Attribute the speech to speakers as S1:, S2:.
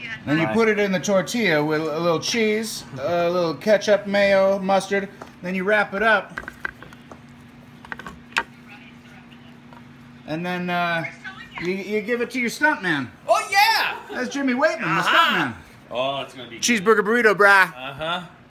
S1: Then you put it in the tortilla with a little cheese, a little ketchup, mayo, mustard. Then you wrap it up. And then you give it to your stuntman.
S2: Oh, yeah!
S1: That's Jimmy Waitman, the stuntman.
S2: Oh, it's going to be
S1: Cheeseburger burrito, brah.
S2: Uh-huh.